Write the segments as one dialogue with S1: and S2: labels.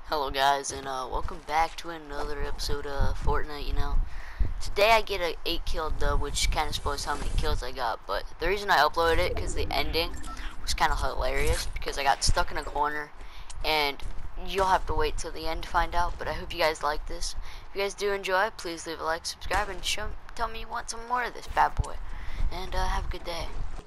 S1: Hello guys, and welcome back to another episode of Fortnite. Today I get a 8 kill dub, which kind of spoils how many kills I got. But the reason I uploaded it because the ending was kind of hilarious because I got stuck in a corner, and you'll have to wait till the end to find out. But I hope you guys like this. If you guys do enjoy, please leave a like, subscribe, and tell me you want some more of this bad boy. And have a good day.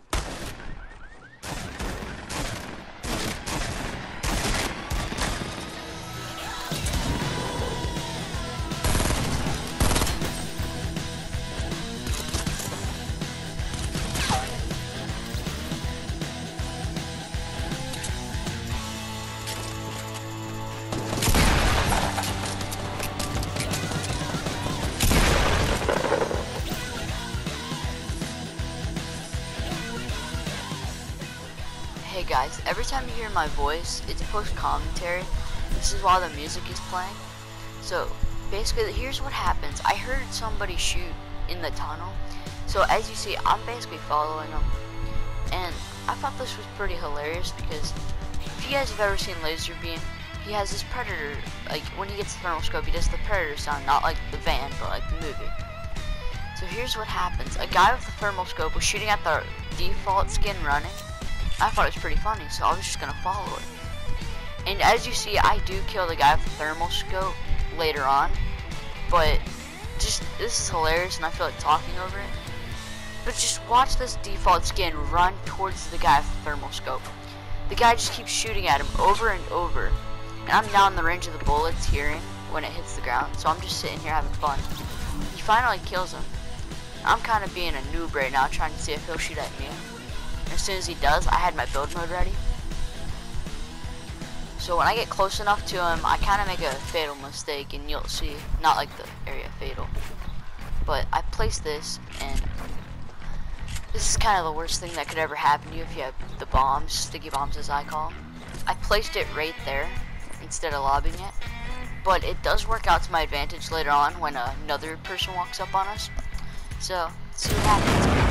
S1: Hey guys, every time you hear my voice, it's post commentary. This is while the music is playing. So basically, here's what happens. I heard somebody shoot in the tunnel. So as you see, I'm basically following them, and I thought this was pretty hilarious because if you guys have ever seen Laserbeam, he has this predator. Like when he gets the thermal scope, he does the predator sound, not like the van, but like the movie. So here's what happens. A guy with the thermal scope was shooting at the default skin running. I thought it was pretty funny, so I was just gonna follow it. And as you see, I do kill the guy with the thermal scope later on, but this is hilarious, and I feel like talking over it. But just watch this default skin run towards the guy with the thermal scope. The guy just keeps shooting at him over and over, and I'm down the range of the bullets hearing when it hits the ground, so I'm just sitting here having fun. He finally kills him. I'm kind of being a noob right now, trying to see if he'll shoot at me. As soon as he does, I had my build mode ready. So when I get close enough to him, I kind of make a fatal mistake, and you'll see, not like the area fatal, but I placed this, and this is kind of the worst thing that could ever happen to you if you have the bombs, sticky bombs as I call them. I placed it right there instead of lobbing it, but it does work out to my advantage later on when another person walks up on us. So, see what happens.